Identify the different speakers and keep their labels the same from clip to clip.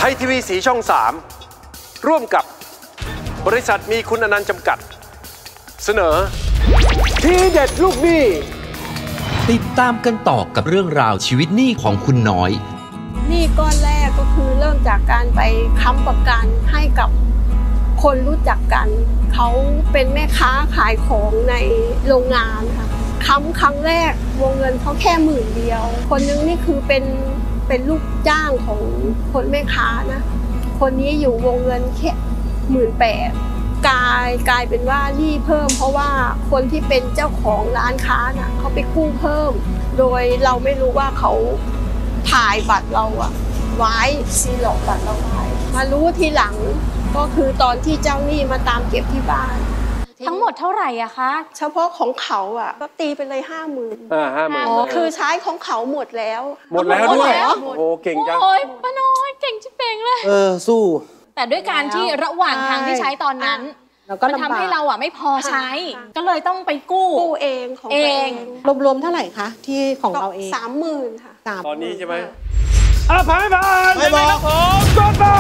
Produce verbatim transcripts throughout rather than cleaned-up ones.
Speaker 1: ทยทีวีสีช่องสามร่วมกับบริษัทมีคุณอนันต์จำกัดเสนอทีเด็ดลูกหนี้
Speaker 2: ติดตามกันต่อกับเรื่องราวชีวิตหนี้ของคุณน้อย
Speaker 3: หนี้ก้อนแรกก็คือเริ่มจากการไปค้ำประกันให้กับคนรู้จักกันเขาเป็นแม่ค้าขายของในโรงงานค่ะค้ำครั้งแรกวงเงินเขาแค่หมื่นเดียวคนนึงนี่คือเป็นเป็นลูกจ้างของคนแม่ค้านะคนนี้อยู่วงเงินแค่หมื่นแปดกลายกลายเป็นว่าหนี้เพิ่มเพราะว่าคนที่เป็นเจ้าของร้านค้าน่ะเขาไปกู้เพิ่มโดยเราไม่รู้ว่าเขาถ่ายบัตรเราอะไว้ซีหลอกบัตรเราไว้มารู้ทีหลังก็คือตอนที่เจ้าหนี้มาตามเก็บที่บ้าน
Speaker 4: ทั้งหมดเท่าไหร่อะคะ
Speaker 3: เฉพาะของเขาอะก็ตีไปเลยห้าหมื่น
Speaker 1: อ่าห้าหมื่น
Speaker 3: คือใช้ของเขาหมดแล้ว
Speaker 1: หมดแล้วด้วยโอ้โหเก่งจัง
Speaker 4: โอ้ยป้าน้อยเก่งชิบเป่งเลย
Speaker 5: เออสู้
Speaker 4: แต่ด้วยการที่ระหว่างทางที่ใช้ตอนนั้นมันทำให้เราอะไม่พอใช้ก็เลยต้องไปกู้
Speaker 3: กู้เองของเอง
Speaker 6: รวมๆเท่าไหร่คะที่ของเราเอง
Speaker 3: สามหมื่นค่ะ
Speaker 1: ตอนนี้ใช่ไหมอ่ะผ่านไม่ผ่าน
Speaker 5: ไม่บอก
Speaker 1: ผมกดมา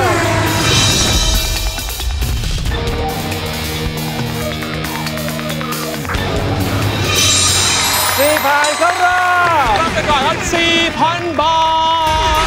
Speaker 1: สี่ผ่านเข้ารอบรับไปก่อนครับ สี่พัน บาท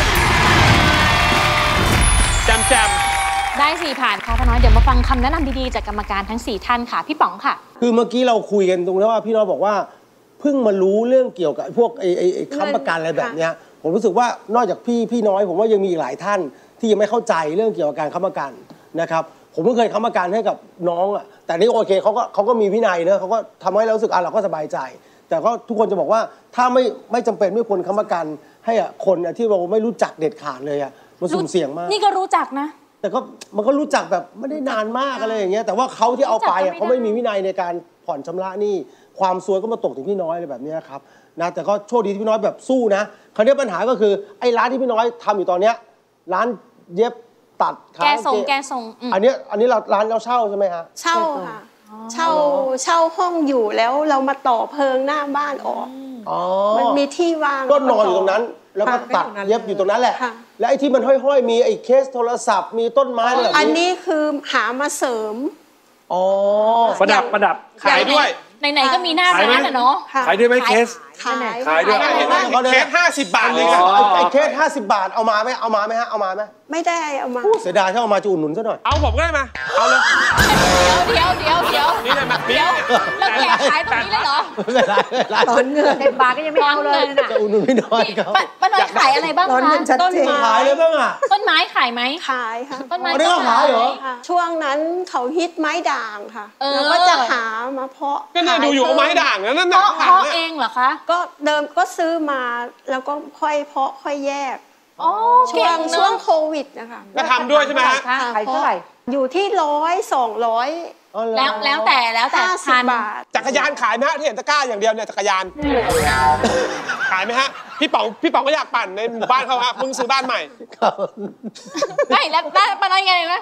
Speaker 1: แจมแจม
Speaker 4: ได้สี่ผ่านค่ะป้าน้อยเดี๋ยวมาฟังคำแนะนำดีๆจากกรรมการทั้งสี่ท่านค่ะพี่ป๋องค่ะ
Speaker 5: คือเมื่อกี้เราคุยกันตรงนี้ว่าพี่น้อยบอกว่าเพิ่งมารู้เรื่องเกี่ยวกับพวกไอ้ไอ้ค้ำประกันอะไรแบบเนี้ยผมรู้สึกว่านอกจากพี่พี่น้อยผมว่ายังมีอีกหลายท่านที่ยังไม่เข้าใจเรื่องเกี่ยวกับการค้ำประกันนะครับผมก็เคยค้ำประกันให้กับน้องอ่ะแต่นี่โอเคเขาก็เขาก็มีวินัยเนอะเขาก็ทำให้เรารู้สึกอ่ะเราก็สบายใจแต่ก็ทุกคนจะบอกว่าถ้าไม่ไม่จำเป็นไม่ควรค้ำประกันให้อ่ะคนอ่ะที่เราไม่รู้จักเด็ดขาดเลยอ่ะมันสุ่มเสี่ยงมาก
Speaker 4: นี่ก็รู้จักนะ
Speaker 5: แต่ก็มันก็รู้จักแบบไม่ได้นานมากอะไรอย่างเงี้ยแต่ว่าเขาที่เอาไปอ่ะเขาไม่มีวินัยในการผ่อนชำระหนี้ความซวยก็มาตกถึงพี่น้อยอะไรแบบนี้ครับนะแต่ก็โชคดีที่พี่น้อยแบบสู้นะคราวนี้ปัญหาก็คือไอ้ร้านที่พี่น้อยทำอยู่ตอนเนี้ยร้านเย็บตัด
Speaker 4: แกส่งแกส่ง
Speaker 5: อันนี้อันนี้เราร้านเราเช่าใช่ไหมฮะ
Speaker 3: เช่าค่ะเช่าเช่าห้องอยู่แล้วเรามาต่อเพิงหน้าบ้านออกมันมีที่ว่าง
Speaker 5: ก็นอนอยู่ตรงนั้นแล้วก็ตัดเย็บอยู่ตรงนั้นแหละและไอ้ที่มันห้อยๆมีไอ้เคสโทรศัพท์มีต้นไม้อะไร
Speaker 3: อันนี้คือหามาเสริม
Speaker 5: อ๋อ
Speaker 1: ประดับประดับขายด้วย
Speaker 4: ไหนๆก็มีหน้าร้านอ่ะเนาะ
Speaker 1: ขายด้วยไหมเคส
Speaker 3: ขาย
Speaker 1: ขายด้วยเคสห้าสิบบาทเลยครับ
Speaker 5: ไอ้เคสห้าสิบบาทเอามาไหมเอามาไหมฮะเอามาไหม
Speaker 3: ไม่ได้เอามา
Speaker 5: เสียดายถ้าเอามาจะอุดหนุนซะหน่อย
Speaker 1: เอาผมก็ได้มาเอาเลย
Speaker 4: เดี๋ยวเดี๋ยวเดี๋ยว
Speaker 1: นี่เลยมา
Speaker 4: เดี๋ยวแล้วแกขายตรงนี้เลยเหรอ
Speaker 5: ไม่ได้
Speaker 6: ตอนเงินเด็ดบาทก็ยังไม่เอาเลยนะ
Speaker 5: จะอุดหนุนพี่น้อยเขา
Speaker 4: ป้าน้อยขายอะไรบ้างคะ
Speaker 5: ต้นไม้ขายเลยบ้างอ่ะ
Speaker 4: ต้นไม้ขายไหม
Speaker 3: ขายค่ะ
Speaker 4: ต้นไม้
Speaker 5: ก็ขายเหรอ
Speaker 3: ช่วงนั้นเขาฮิตไม้ด่างค่ะแล้วก็จะหามาเพาะ
Speaker 1: ก็เนี่ยดูอยู่เอาไม้ด่างนั่น
Speaker 4: น่ะเพาะเองเหรอคะ
Speaker 3: ก็เดิมก็ซื้อมาแล้วก็ค่อยเพาะค่อยแยก
Speaker 4: อ๋อ
Speaker 3: ช่วงช่วงโควิดนะคะ
Speaker 1: ก็ทำด้วยใช่ไหมฮะ
Speaker 6: ขายเท่าไหร่
Speaker 3: อยู่ที่ร้อยสองร้อย
Speaker 4: แล้วแล้วแต่แล้วแต่
Speaker 3: สิบบาท
Speaker 1: จักรยานขายไหมฮะที่เห็นตะกร้าอย่างเดียวเนี่ยจักรยานขายไหมฮะพี่ป๋องพี่ป๋องก็อยากปั่นในหมู่บ้านเขาฮะเพิ่งซื้อบ้านใหม่
Speaker 4: ไม่แล้วป้าน้อยไงนะ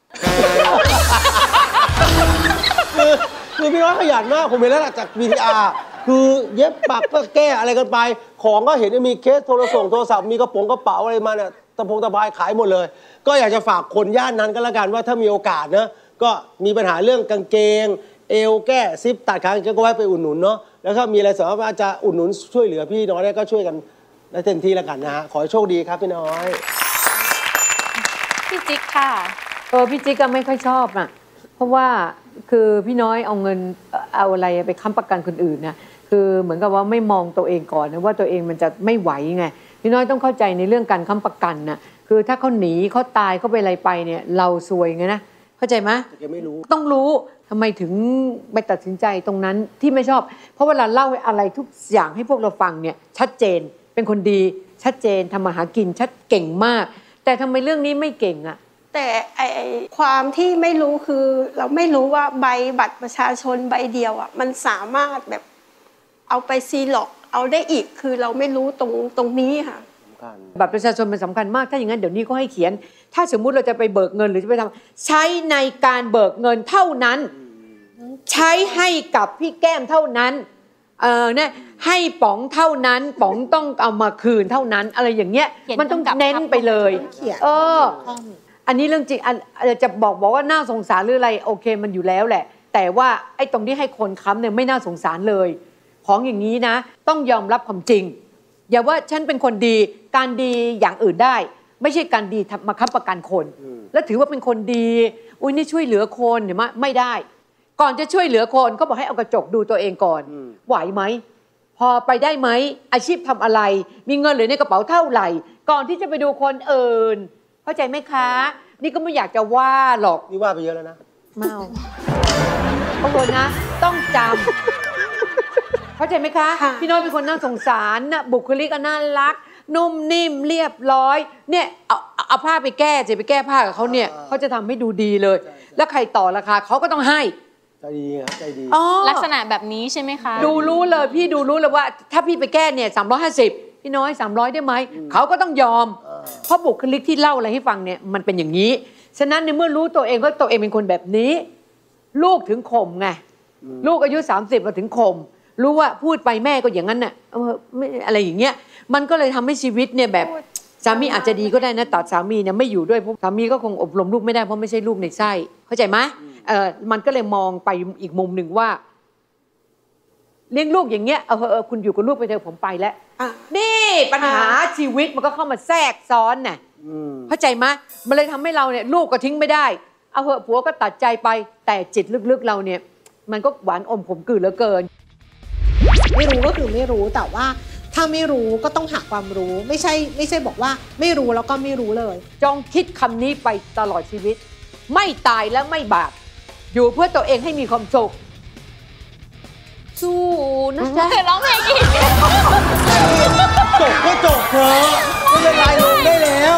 Speaker 5: คือคือพี่น้อยขยันมากผมเห็นแล้วจาก วี ที อาร์ คือเย็บปักก็แก้อะไรกันไปของก็เห็นมีเคสโทรศัพท์โทรศัพท์มีกระป๋องกระเป๋าอะไรมาเนี่ยตะพงตะพายขายหมดเลยก็อยากจะฝากคนย่านนั้นก็แล้วกันว่าถ้ามีโอกาสนะก็มีปัญหาเรื่องกางเกงเอวแก้ซิปตัดขางก็ไว้ไปอุดหนุนเนาะแล้วถ้ามีอะไรสามารถจะอุดหนุนช่วยเหลือพี่น้อยได้ก็ช่วยกันได้เต็มที่แล้วกันนะฮะขอให้โชคดีครับพี่น้อย
Speaker 4: พี่จิ๊กค่ะ
Speaker 6: เออพี่จิ๊กก็ไม่ค่อยชอบอ่ะเพราะว่าคือพี่น้อยเอาเงินเอาอะไรไปค้ำประกันคนอื่นนะคือเหมือนกับว่าไม่มองตัวเองก่อนนะว่าตัวเองมันจะไม่ไหวไงพี่น้อยต้องเข้าใจในเรื่องการค้ำประกันนะคือถ้าเขาหนีเขาตายเขาไปอะไรไปเนี่ยเราซวยไงนะเข้าใจไหม
Speaker 5: แต่ไม่รู้
Speaker 6: ต้องรู้ทำไมถึงไปตัดสินใจตรงนั้นที่ไม่ชอบเพราะเวลาเล่าอะไรทุกอย่างให้พวกเราฟังเนี่ยชัดเจนเป็นคนดีชัดเจนทำมาหากินชัดเก่งมากแต่ทำไมเรื่องนี้ไม่เก่งอ่ะ
Speaker 3: แต่ไอความที่ไม่รู้คือเราไม่รู้ว่าใบบัตรประชาชนใบเดียวอ่ะมันสามารถแบบเอาไปซีล็อกเอาได้อีกคือเราไม่รู้ตรงตรงนี้ค่ะ
Speaker 6: บัตรประชาชนมันสำคัญมากถ้าอย่างนั้นเดี๋ยวนี้ก็ให้เขียนถ้าสมมุติเราจะไปเบิกเงินหรือจะไปทำใช้ในการเบิกเงินเท่านั้นใช้ให้กับพี่แก้มเท่านั้นเออเนี่ยให้ป๋องเท่านั้นป๋องต้องเอามาคืนเท่านั้นอะไรอย่างเงี้ยมันต้องเน้นไปเลยเอออันนี้เรื่องจริงอันจะบอกบอกว่าน่าสงสารหรืออะไรโอเคมันอยู่แล้วแหละแต่ว่าไอ้ตรงที่ให้คนค้ำเนี่ยไม่น่าสงสารเลยของอย่างนี้นะต้องยอมรับความจริงอย่าว่าฉันเป็นคนดีการดีอย่างอื่นได้ไม่ใช่การดีมาค้ำประกันคนแล้วถือว่าเป็นคนดีอุ้ยนี่ช่วยเหลือคนเห็นไหมไม่ได้ก่อนจะช่วยเหลือคนก็บอกให้เอากระจกดูตัวเองก่อนไหวไหมพอไปได้ไหมอาชีพทำอะไรมีเงินเหลือในกระเป๋าเท่าไหร่ก่อนที่จะไปดูคนอื่นเข้าใจไหมคะนี่ก็ไม่อยากจะว่าหรอก
Speaker 5: นี่ว่าไปเยอะแล้วนะ
Speaker 6: เมาบางคนนะต้องจำเข้าใจไหมคะพี่น้อยเป็นคนน่าสงสารนะบุคลิกก็น่ารักนุ่มนิ่มเรียบร้อยเนี่ยเอาเอาผ้าไปแก้จะไปแก้ผ้ากับเขาเนี่ยเขาจะทำให้ดูดีเลยแล้วใครต่อราคาเขาก็ต้องให้
Speaker 5: ใจดีครับใจดี
Speaker 4: ลักษณะแบบนี้ใช่ไหมคะ
Speaker 6: ดูรู้เลยพี่ดูรู้เลยว่าถ้าพี่ไปแก้เนี่ยสามร้อยห้าสิบพี่น้อยสามร้อยได้ไหมเขาก็ต้องยอมเพราะบุคลิกที่เล่าอะไรให้ฟังเนี่ยมันเป็นอย่างนี้ฉะนั้นในเมื่อรู้ตัวเองว่าตัวเองเป็นคนแบบนี้ลูกถึงข่มไงลูกอายุสามสิบมาถึงข่มรู้ว่าพูดไปแม่ก็อย่างนั้นน่ะไม่อะไรอย่างเงี้ยมันก็เลยทำให้ชีวิตเนี่ยแบบสามีอาจจะดีก็ได้นะตัดสามีเนี่ยไม่อยู่ด้วยเพราะสามีก็คงอบรมลูกไม่ได้เพราะไม่ใช่ลูกในไส้เข้าใจไหมเออมันก็เลยมองไปอีกมุมหนึ่งว่าเลี้ยงลูกอย่างเงี้ยเออเออคุณอยู่กับลูกไปเถอะผมไปแล้วนี่ปัญหาชีวิตมันก็เข้ามาแทรกซ้อนน่ะเข้าใจไหมมันเลยทำให้เราเนี่ยลูกก็ทิ้งไม่ได้เอาเหอะผัวก็ตัดใจไปแต่จิตลึกๆเราเนี่ยมันก็หวานอมขมขื่นเหลือเกิน
Speaker 7: ไม่รู้ก็คือไม่รู้แต่ว่าถ้าไม่รู้ก็ต้องหาความรู้ไม่ใช่ไม่ใช่บอกว่าไม่รู้แล้วก็ไม่รู้เลย
Speaker 6: จงคิดคำนี้ไปตลอดชีวิตไม่ตายและไม่บาปอยู่เพื่อตัวเองให้มีความสุขสู้นะจ๊ะ
Speaker 4: ร้องเพลงอีก
Speaker 5: จบก็จบเถอะไม่เป็นไรลงได้แล้ว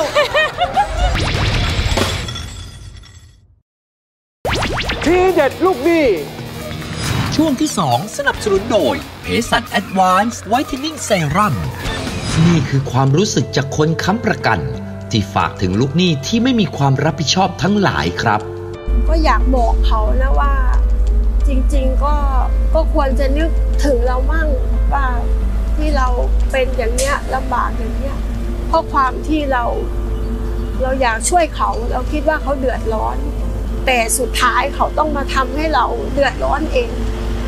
Speaker 1: ทีเด็ดลูกหนี้
Speaker 2: ช่วงที่สองสนับสนุนโดยเภสัช Advanced Whitening Serum นี่คือความรู้สึกจากคนค้ำประกันที่ฝากถึงลูกหนี้ที่ไม่มีความรับผิดชอบทั้งหลายครับ
Speaker 3: ก็อยากบอกเขานะว่าจริงๆก็ก็ควรจะนึกถึงเรามั่งว่าที่เราเป็นอย่างเนี้ยลำบากอย่างเนี้ยเพราะความที่เราเราอยากช่วยเขาเราคิดว่าเขาเดือดร้อนแต่สุดท้ายเขาต้องมาทำให้เราเดือดร้อนเอง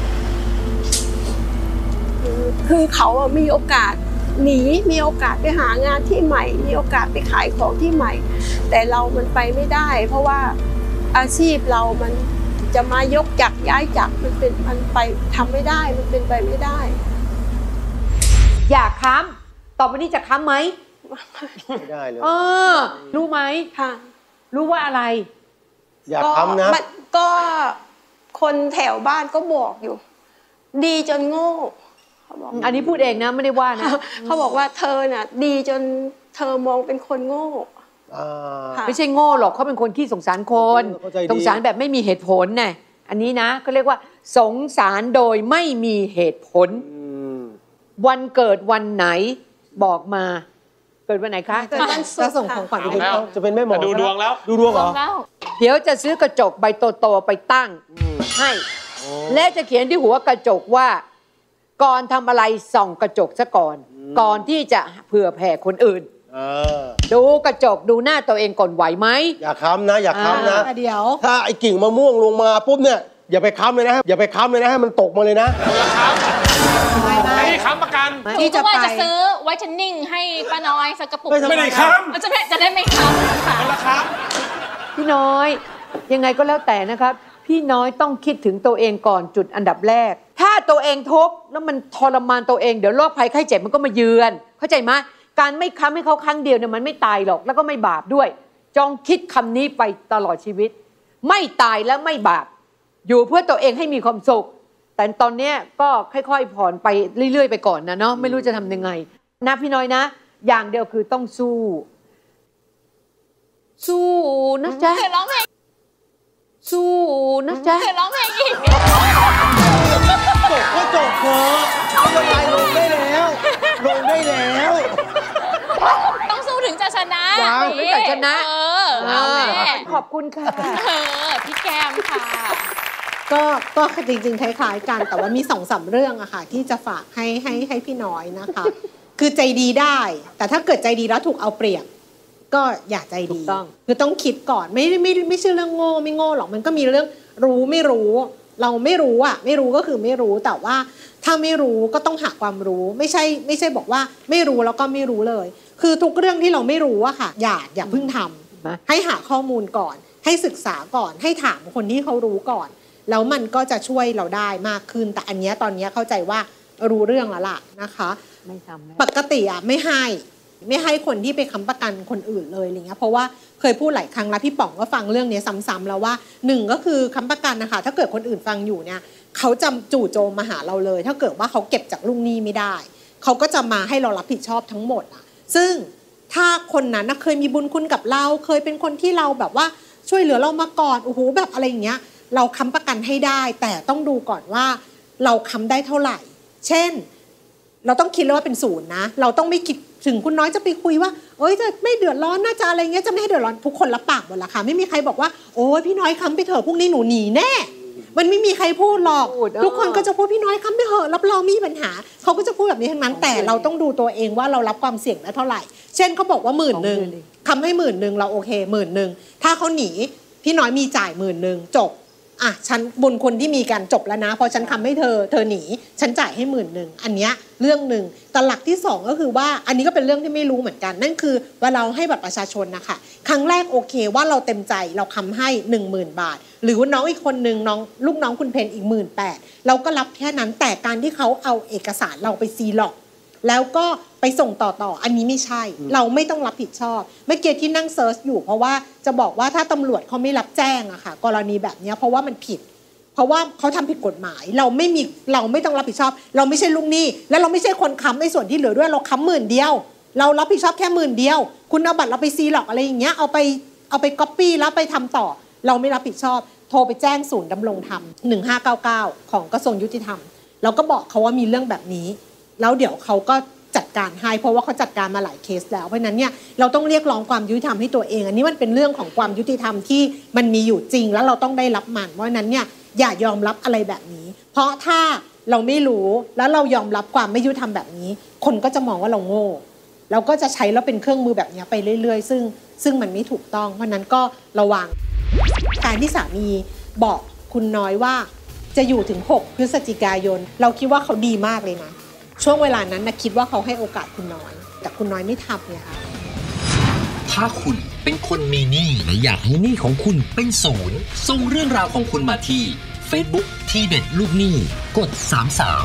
Speaker 3: คือเขามีโอกาสหนีมีโอกาสไปหางานที่ใหม่มีโอกาสไปขายของที่ใหม่แต่เรามันไปไม่ได้เพราะว่าอาชีพเรามันจะมายกจักรย้ายจักรมันเป็นมันไปทำไม่ได้มันเป็นไปไม่ได้
Speaker 6: อยากค้ำต่อไปนี้จะค้ำไหม
Speaker 5: ไม่ได้เลย
Speaker 6: เออรู้ไหม
Speaker 3: ค่ะ
Speaker 6: รู้ว่าอะไร
Speaker 5: อยากค้ำนะ
Speaker 3: ก็คนแถวบ้านก็บอกอยู่ดีจนโง่เขาบอก
Speaker 6: อันนี้พูดเองนะไม่ได้ว่านะ
Speaker 3: เขาบอกว่าเธอน่ะดีจนเธอมองเป็นคนโง่
Speaker 6: ไม่ใช่โง่หรอกเขาเป็นคนขี้สงสารคนสงสารแบบไม่มีเหตุผลน่ะอันนี้นะก็เรียกว่าสงสารโดยไม่มีเหตุผลวันเกิดวันไหนบอกมาเกิดวันไหนคะ
Speaker 7: จะส่งของขวัญไป
Speaker 5: จะเป็นแม่หมอ
Speaker 1: ดูดวงแล้ว
Speaker 5: ดูดวงเหรอ
Speaker 6: เดี๋ยวจะซื้อกระจกใบโตๆไปตั้งให้และจะเขียนที่หัวกระจกว่าก่อนทำอะไรส่องกระจกซะก่อนก่อนที่จะเผื่อแผ่คนอื่นดูกระจกดูหน้าตัวเองก่อนไหวไหม
Speaker 5: อย่าค้ำนะอย่าค้ำนะ
Speaker 7: เดี๋ยว
Speaker 5: ถ้าไอ้กิ่งมะม่วงลงมาปุ๊บเนี่ยอย่าไปค้ำเลยนะอย่าไปค้ำเลยนะให้มันตกมาเลยนะ
Speaker 1: ไม่ไม่ค้ำประกัน
Speaker 4: ที่จะว่าจะซื้อไวท์เทนนิ่งให้ป้าน้อยสักกระปุก
Speaker 1: ไม่ได้ค้ำ
Speaker 4: จะจะได้ไม่ค้ำค่ะ
Speaker 1: ราคา
Speaker 6: พี่น้อยยังไงก็แล้วแต่นะครับพี่น้อยต้องคิดถึงตัวเองก่อนจุดอันดับแรกถ้าตัวเองทุกข์แล้วมันทรมานตัวเองเดี๋ยวโรคภัยไข้เจ็บมันก็มาเยือนเข้าใจไหมการไม่ค้ำให้เขาครั้งเดียวเนี่ยมันไม่ตายหรอกแล้วก็ไม่บาปด้วยจงคิดคำนี้ไปตลอดชีวิตไม่ตายและไม่บาปอยู่เพื่อตัวเองให้มีความสุขแต่ตอนนี้ก็ค่อยๆผ่อนไปเรื่อยๆไปก่อนนะเนาะไม่รู้จะทำยังไงนะพี่น้อยนะอย่างเดียวคือต้องสู้สู้นะจ๊ะ
Speaker 4: ร้องเพลง
Speaker 6: สู้นะจ๊ะ
Speaker 4: ร้องเพลงอีก
Speaker 5: จบก็จบเถอะไม่เป็นไรลงได้แล้วลงได้แล้ว
Speaker 4: ต้องสู้ถึงจะชนะ
Speaker 6: ถึงจะชนะ
Speaker 4: เออ
Speaker 6: ขอบคุณค่ะ
Speaker 4: พี่แก้มค่ะ
Speaker 7: ก็ก็จริงๆคล้ายๆกันแต่ว่ามีสองสามเรื่องอะค่ะที่จะฝากให้ให้ให้พี่น้อยนะคะ คือใจดีได้แต่ถ้าเกิดใจดีแล้วถูกเอาเปรียบก็อย่าใจดีคือต้องคิดก่อนไม่ไม่ไม่ใช่เรื่องโง่ไม่โง่หรอกมันก็มีเรื่องรู้ไม่รู้เราไม่รู้อะไม่รู้ก็คือไม่รู้แต่ว่าถ้าไม่รู้ก็ต้องหาความรู้ไม่ใช่ไม่ใช่บอกว่าไม่รู้แล้วก็ไม่รู้เลยคือทุกเรื่องที่เราไม่รู้อะค่ะอย่าอย่าเพิ่งทำให้หาข้อมูลก่อนให้ศึกษาก่อนให้ถามคนที่เขารู้ก่อนแล้วมันก็จะช่วยเราได้มากขึ้นแต่อันนี้ตอนนี้เข้าใจว่ารู้เรื่องแล้วล่ะนะคะ
Speaker 6: ไม่ทำ
Speaker 7: ปกติอะไม่ให้ไม่ให้คนที่ไปค้ำประกันคนอื่นเลยอะไรเงี้ยเพราะว่าเคยพูดหลายครั้งแล้วพี่ป๋องก็ฟังเรื่องนี้ซ้ำๆแล้วว่าหนึ่งก็คือค้ำประกันนะคะถ้าเกิดคนอื่นฟังอยู่เนี่ยเขาจะจู่โจมมาหาเราเลยถ้าเกิดว่าเขาเก็บจากลูกหนี้ไม่ได้เขาก็จะมาให้เรารับผิดชอบทั้งหมดอะซึ่งถ้าคนนั้นเคยมีบุญคุณกับเราเคยเป็นคนที่เราแบบว่าช่วยเหลือเรามาก่อนโอ้โหแบบอะไรอย่างเงี้ยเราค้ำประกันให้ได้แต่ต้องดูก่อนว่าเราค้ำได้เท่าไหร่เช่นเราต้องคิดเลยว่าเป็นศูนย์นะเราต้องไม่คิดถึงคุณน้อยจะไปคุยว่าเอ้ยจะไม่เดือดร้อนน่าจะอะไรเงี้ยจะไม่ให้เดือดร้อนทุกคนรับปากหมดละค่ะไม่มีใครบอกว่าโอ้ยพี่น้อยค้ำไปเถอะพรุ่งนี้หนูหนีแน่มันไม่มีใครพูดหรอกทุกคนก็จะพูดพี่น้อยค้ำไปเถอะรับรองไม่มีปัญหาเขาก็จะพูดแบบนี้ทั้งนั้นแต่เราต้องดูตัวเองว่าเรารับความเสี่ยงได้เท่าไหร่เช่นเขาบอกว่าหมื่นหนึ่งค้ำให้หมื่นหนึ่งเราโอเคหมื่นหนึ่งถ้าเขาหนีพี่น้อยมีจ่ายหมื่นหนึ่งจบอ่ะฉันบุญคนที่มีการจบแล้วนะพอฉันทำให้เธอเธอหนีฉันจ่ายให้หมื่นหนึ่งอันเนี้ยเรื่องหนึ่งแต่หลักที่สองก็คือว่าอันนี้ก็เป็นเรื่องที่ไม่รู้เหมือนกันนั่นคือว่าเราให้บัตรประชาชนนะคะครั้งแรกโอเคว่าเราเต็มใจเราค้ำให้หนึ่งหมื่นบาทหรือว่าน้องอีกคนนึงน้องลูกน้องคุณเพนอีกหมื่นแปดเราก็รับแค่นั้นแต่การที่เขาเอาเอกสารเราไปซีล็อกแล้วก็ไปส่งต่อต่ออันนี้ไม่ใช่เราไม่ต้องรับผิดชอบเมื่อกี้ที่นั่งเซิร์ชอยู่เพราะว่าจะบอกว่าถ้าตำรวจเขาไม่รับแจ้งอะค่ะกรณีแบบนี้เพราะว่ามันผิดเพราะว่าเขาทำผิดกฎหมายเราไม่มีเราไม่ต้องรับผิดชอบเราไม่ใช่ลูกหนี้และเราไม่ใช่คนค้ำในส่วนที่เหลือด้วยเราค้ำหมื่นเดียวเรารับผิดชอบแค่หมื่นเดียวคุณเอาบัตรเราไปซีล็อกอะไรอย่างเงี้ยเอาไปเอาไปก๊อปปี้แล้วไปทำต่อเราไม่รับผิดชอบโทรไปแจ้งศูนย์ดำรงธรรมหนึ่งห้าเก้าเก้าของกระทรวงยุติธรรมเราก็บอกเขาว่ามีเรื่องแบบนี้แล้วเดี๋ยวเขาก็จัดการให้เพราะว่าเขาจัดการมาหลายเคสแล้วเพราะนั้นเนี่ยเราต้องเรียกร้องความยุติธรรมให้ตัวเองอันนี้มันเป็นเรื่องของความยุติธรรมที่มันมีอยู่จริงแล้วเราต้องได้รับมันเพราะนั้นเนี่ยอย่ายอมรับอะไรแบบนี้เพราะถ้าเราไม่รู้แล้วเรายอมรับความไม่ยุติธรรมแบบนี้คนก็จะมองว่าเราโง่เราก็จะใช้แล้วเป็นเครื่องมือแบบนี้ไปเรื่อยๆซึ่งซึ่งมันไม่ถูกต้องเพราะนั้นก็ระวังการที่สามีบอกคุณน้อยว่าจะอยู่ถึงหกพฤศจิกายนเราคิดว่าเขาดีมากเลยนะช่วงเวลานั้นนะคิดว่าเขาให้โอกาสคุณน้อยแต่คุณน้อยไม่ทำเนี่ยค่ะ
Speaker 2: ถ้าคุณเป็นคนมีหนี้และอยากให้หนี้ของคุณเป็นศูนย์ส่งเรื่องราวของคุณมาที่ Facebook ทีเด็ดลูกหนี้กดสามสาม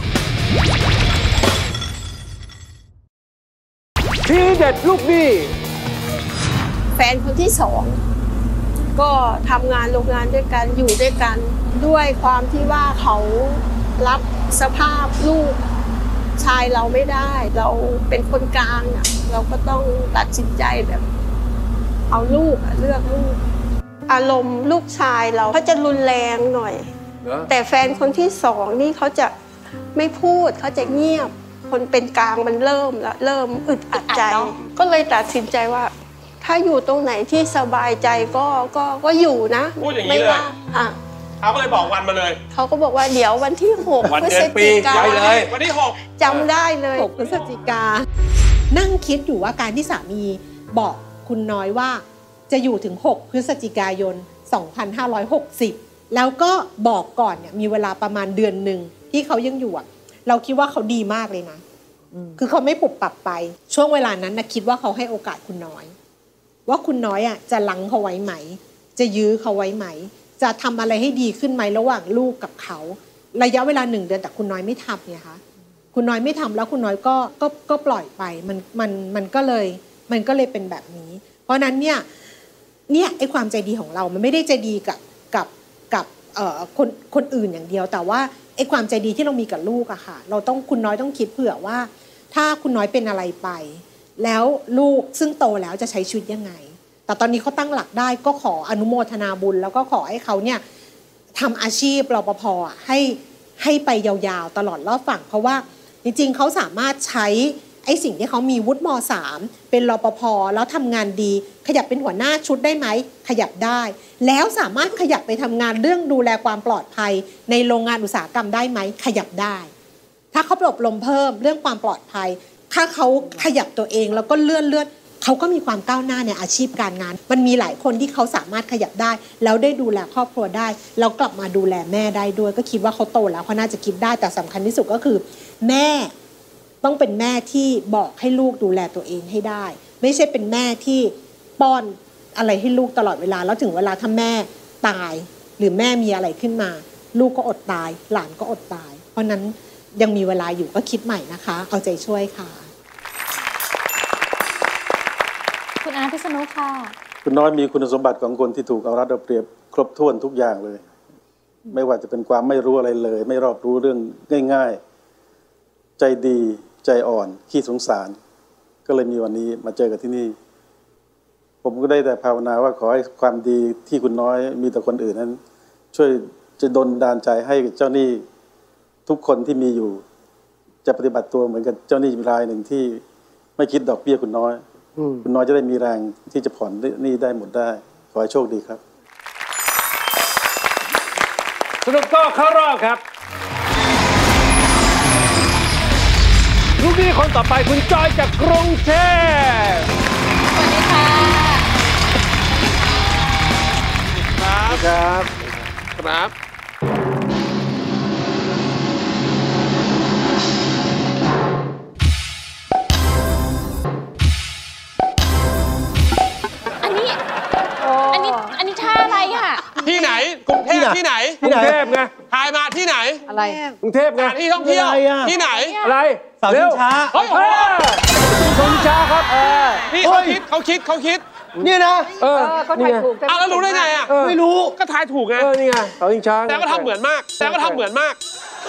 Speaker 1: ทีเด็ดลูกหนี้
Speaker 3: แฟนคนที่สองก็ทำงานโรงงานด้วยกันอยู่ด้วยกันด้วยความที่ว่าเขารับสภาพลูกชายเราไม่ได้เราเป็นคนกลางอ่ะเราก็ต้องตัดสินใจแบบเอาลูกเลือกลูกอารมณ์ลูกชายเราเขาจะรุนแรงหน่อยแต่แฟนคนที่สองนี่เขาจะไม่พูดเขาจะเงียบคนเป็นกลางมันเริ่มแล้วเริ่มอึดอัดใจก็เลยตัดสินใจว่าถ้าอยู่ตรงไหนที่สบายใจก็ก็ก็อยู่นะไม่ว่าอ่ะ
Speaker 1: เขาก็เลยบอกวันมาเลย
Speaker 3: เขาก็บอกว่าเดี๋ยววันที่หกพฤศจิกายน
Speaker 1: เลยวันที่หก
Speaker 3: จำได้เลย
Speaker 7: หกพฤศจิกานั่งคิดอยู่ว่าการที่สามีบอกคุณน้อยว่าจะอยู่ถึงหกพฤศจิกายนสองพันห้าร้อยหกสิบแล้วก็บอกก่อนเนี่ยมีเวลาประมาณเดือนหนึ่งที่เขายังอยู่เราคิดว่าเขาดีมากเลยนะคือเขาไม่ปรับปรับไปช่วงเวลานั้นนะคิดว่าเขาให้โอกาสคุณน้อยว่าคุณน้อยอ่ะจะลังเขาไว้ไหมจะยื้อเขาไว้ไหมจะทำอะไรให้ดีขึ้นไหมระหว่างลูกกับเขาระยะเวลาหนึ่งเดือนแต่คุณน้อยไม่ทำไงคะคุณน้อยไม่ทำแล้วคุณน้อยก็ก็ก็ปล่อยไปมันมันมันก็เลยมันก็เลยเป็นแบบนี้เพราะนั้นเนี่ยเนี่ยไอ้ความใจดีของเรามันไม่ได้ใจดีกับกับกับเอ่อคนคนอื่นอย่างเดียวแต่ว่าไอ้ความใจดีที่เรามีกับลูกอะค่ะเราต้องคุณน้อยต้องคิดเผื่อว่าถ้าคุณน้อยเป็นอะไรไปแล้วลูกซึ่งโตแล้วจะใช้ชีวิตยังไงแต่ตอนนี้เขาตั้งหลักได้ก็ขออนุโมทนาบุญแล้วก็ขอให้เขาเนี่ยทำอาชีพรปภให้ให้ไปยาวๆตลอดรอดฝั่งเพราะว่าจริงๆเขาสามารถใช้ไอ้สิ่งที่เขามีวุฒิม.สาม เป็นรปภ.แล้วทำงานดีขยับเป็นหัวหน้าชุดได้ไหมขยับได้แล้วสามารถขยับไปทำงานเรื่องดูแลความปลอดภัยในโรงงานอุตสาหกรรมได้ไหมขยับได้ถ้าเขาอบรมเพิ่มเรื่องความปลอดภัยถ้าเขาขยับตัวเองแล้วก็เลื่อนเลื่อนเขาก็มีความก้าวหน้าในอาชีพการงานมันมีหลายคนที่เขาสามารถขยับได้แล้วได้ดูแลครอบครัวได้แล้วกลับมาดูแลแม่ได้ด้วยก็คิดว่าเขาโตแล้วเขาน่าจะคิดได้แต่สำคัญที่สุดก็คือแม่ต้องเป็นแม่ที่บอกให้ลูกดูแลตัวเองให้ได้ไม่ใช่เป็นแม่ที่ป้อนอะไรให้ลูกตลอดเวลาแล้วถึงเวลาถ้าแม่ตายหรือแม่มีอะไรขึ้นมาลูกก็อดตายหลานก็อดตายเพราะนั้นยังมีเวลาอยู่ก็คิดใหม่นะคะเอาใจช่วยค่ะ
Speaker 4: คุณอาพิษณุค่ะ
Speaker 8: คุณน้อยมีคุณสมบัติของคนที่ถูกเอารัดเอาเปรียบครบถ้วนทุกอย่างเลยไม่ว่าจะเป็นความไม่รู้อะไรเลยไม่รอบรู้เรื่องง่ายๆใจดีใจอ่อนขี้สงสารก็เลยมีวันนี้มาเจอกันที่นี่ผมก็ได้แต่ภาวนาว่าขอให้ความดีที่คุณน้อยมีต่อคนอื่นนั้นช่วยจะดลดานใจให้เจ้าหนี้ทุกคนที่มีอยู่จะปฏิบัติตัวเหมือนกับเจ้าหนี้รายหนึ่งที่ไม่คิดดอกเบี้ยคุณน้อยคุณน้อยจะได้มีแรงที่จะผ่อนหนี้ได้หมดได้ขอให้โชคดีครับ
Speaker 1: สรุปก็เข้ารอบครับลูกหนี้คนต่อไปคุณจอยจากกรุงเทพ
Speaker 4: สวัสดีค่ะ
Speaker 1: ครับครับครับ
Speaker 9: ที่ไหนกรุงเทพที่ไหน
Speaker 1: กรุงเทพไง
Speaker 9: ทายมาที่ไหน
Speaker 6: อะไร
Speaker 1: กรุงเทพไง
Speaker 9: ที่ท่องเที่ยวที่ไหน
Speaker 1: อะไร
Speaker 5: เสาชิงช้า
Speaker 9: เฮ้ย
Speaker 1: เสาชิงช้าครับ
Speaker 9: นี่เขาคิดเขาคิดเขาคิด
Speaker 5: นี่นะ
Speaker 1: เออ
Speaker 6: เขาทายถูก
Speaker 9: อ้าวแล้วรู้ได้ไงอ่ะ
Speaker 5: ไม่รู้
Speaker 9: ก็ทายถูกไง
Speaker 1: เออนี่ไงเสาชิงช้า
Speaker 9: แต่ก็ทำเหมือนมากแต่ก็ทำเหมือนมาก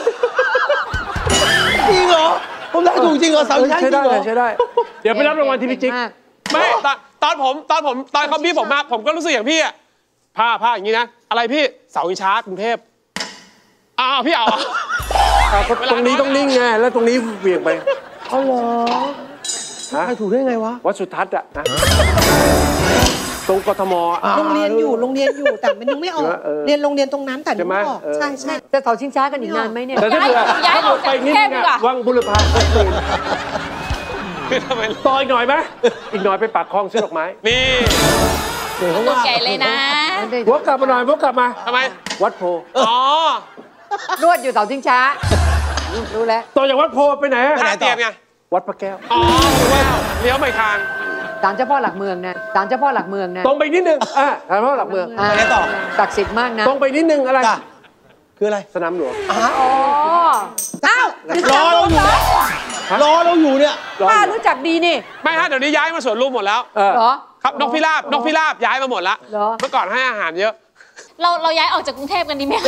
Speaker 5: จริงเหรอผมทายถูกจริงเหรอเสาชิงช้าจริงเหรอ
Speaker 1: ใช่ได้เดี๋ยวไปรับรางวัลที่พี่จิ๊ก
Speaker 9: ไม่ตอนตอนผมตอนผมตอนเขาบี้ผมมาผมก็รู้สึกอย่างพี่อ่ะผ้าผ้าอย่างนี้นะอะไรพี่เสาชิงช้ากรุงเทพอ้าวพี่เอา
Speaker 1: ตรงนี้ต้องนิ่งไงแล้วตรงนี้เบี่ยงไป
Speaker 5: เอาเหรอใครถูกได้ไงวะ
Speaker 1: วัดสุทัศน์อะนะตรงกทม
Speaker 7: โรงเรียนอยู่โรงเรียนอยู่แต่มันยังไม่ออกเรียนโรงเรียนตรงนั้นแต่ไม่ออกใช่ใช่
Speaker 6: จะเสาชิงช้ากันอีกนานไหมเนี่ย
Speaker 1: แต่ถ้าเกิด
Speaker 4: ย้ายออกจากกรุงเทพดีกว่า
Speaker 1: วังบุรพาต่ออีกหน่อยไหมอีกหน่อยไปปากคลองซื้อดอกไม้
Speaker 9: นี่
Speaker 4: ตัวใหญ่เลยนะ
Speaker 1: วกกลับมาหน่อยวกกลับมา
Speaker 9: ทำไม
Speaker 1: วัดโพ
Speaker 9: อ๋อ
Speaker 6: รวดอยู่เสาชิงช้ารู้แล้ว
Speaker 1: ต่อจากวัดโพไปไหน
Speaker 9: ไปไหนต่อไง
Speaker 1: วัดพระแก้ว
Speaker 9: อ๋อเลี้ยวไปทาง
Speaker 6: ศาลเจ้าพ่อหลักเมืองนะศาลเจ้าพ่อหลักเมืองนะ
Speaker 1: ตรงไปนิดนึงอ่าศาลเจ้าพ่อหลักเมือง
Speaker 5: ไปไหนต่อ
Speaker 6: ศักดิ์สิทธิ์มากนะ
Speaker 1: ตรงไปนิดนึงอะไร
Speaker 5: คืออะไร
Speaker 1: สนามหลวง
Speaker 6: อ๋ออ้าว
Speaker 5: รอเราอยู่รอเราอยู่เนี่ย
Speaker 6: ป้ารู้จักดีนี่
Speaker 9: ไม่ฮะเดี๋ยวนี้ย้ายมาสวนลุมหมดแล้ว
Speaker 6: เหรอ
Speaker 9: ครับนกพิราบนกพิราบย้ายมาหมดแล้วเมื่อก่อนให้อาหารเยอะ
Speaker 4: เราเราย้ายออกจากกรุงเทพกันดีไหม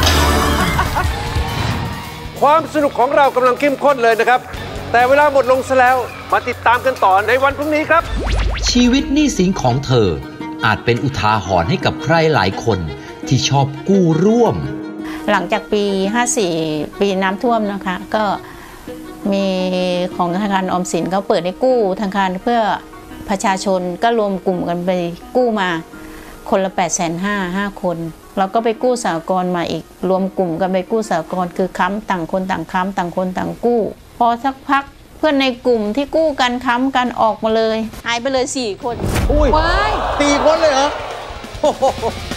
Speaker 1: ความสนุกของเรากำลังเข้มข้นเลยนะครับแต่เวลาหมดลงซะแล้วมาติดตามกันต่อในวันพรุ่งนี้ครับ
Speaker 2: ชีวิตหนี้สินของเธออาจเป็นอุทาหรณ์ให้กับใครหลายคนที่ชอบกู้ร่วม
Speaker 10: หลังจากปีห้าสี่ปีน้ำท่วมนะคะก็มีของธนาคารออมสินเขาเปิดให้กู้ธนาคารเพื่อประชาชนก็รวมกลุ่มกันไปกู้มาคนละแปดแสนห้าห้าคนเราก็ไปกู้สหกรณ์มาอีกรวมกลุ่มกันไปกู้สหกรณ์คือค้ำต่างคนต่างค้ำต่างคนต่างกู้พอสักพักเพื่อนในกลุ่มที่กู้กันค้ำกันออกมาเลยหายไปเลยสี่คน
Speaker 5: อุ้ยสี่คนเลยเหรอ